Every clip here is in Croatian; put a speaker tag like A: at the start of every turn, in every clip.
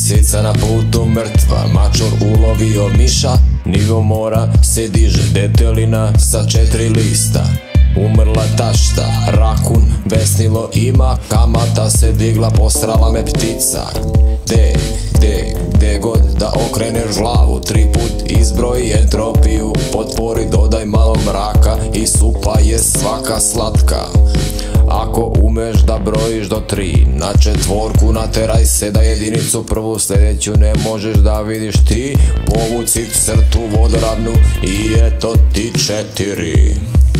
A: lisica na putu mrtva, mačor ulovio miša, nivo mora se diže detelina sa 4 lista. Umrla tašta, rakun besnilo ima, kamata se digla, posrala me ptica. Gde god da okreneš glavu, 3 put izbroji entropiju, potvori dodaj malo mraka i supa je svaka slatka. Ako umeš da brojiš do 3, na 4 nateraj se da jedinicu prvu sljedeću ne možeš da vidiš ti. Povuci crtu vodoravnu i eto ti 4.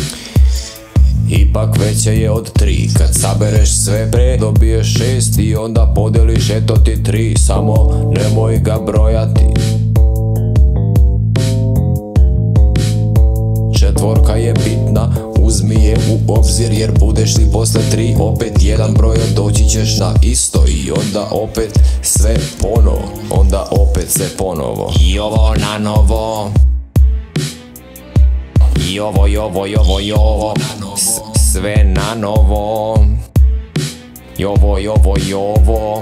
A: Ipak veće je od 3, kad sabereš sve bre dobiješ 6 i onda podeliš eto ti 3, samo nemoj ga brojati. 4 je bitna, uzmi je u obzir jer budeš li posle 3 opet jedan broj doći ćeš na isto i onda opet sve ponovo, onda opet sve ponovo. I ovo na novo, i ovo, sve na novo, i ovo,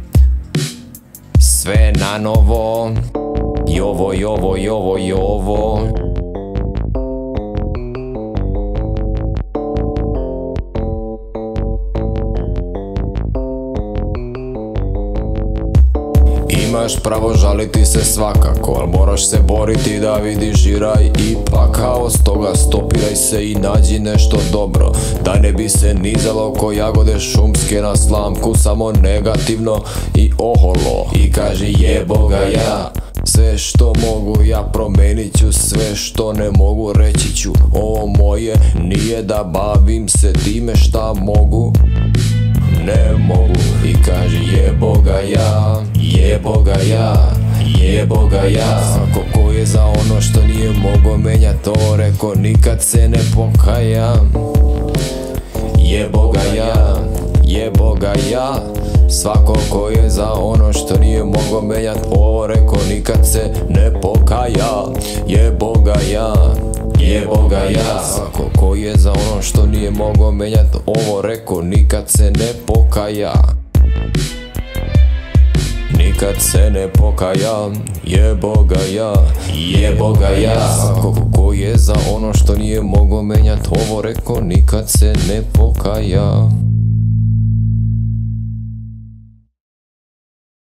A: sve na novo, i ovo. Imaš pravo žaliti se svakako, al moraš se boriti da vidiš i raj i pakao. Stoga stopiraj se i nađi nešto dobro, da ne bi se nizalo ko jagode šumske na slamku, samo negativno i oholo. I kaži jebo ga ja, sve što mogu ja promenit ću, sve što ne mogu reći ću ovo moje nije da bavim se time šta mogu, ne mogu. I kaži jebo ga ja, jebo ga ja, jebo ga ja. Svako ko je za ono što nije mogo menjat to reko nikad se ne pokaja. Jebo ga ja, jebo ga ja. Svako ko je za ono što nije mogo menjat ovo reko nikad se ne pokaja. Jebo ga ja, jebo ga ja. Svako ko je za ono što nije mogo menjat ovo reko nikad se ne pokaja. Nikad se ne pokaja, jebo ga ja, jebo ga ja. Svako ko je za ono što nije mogo menjat ovo reko nikad se ne pokaja.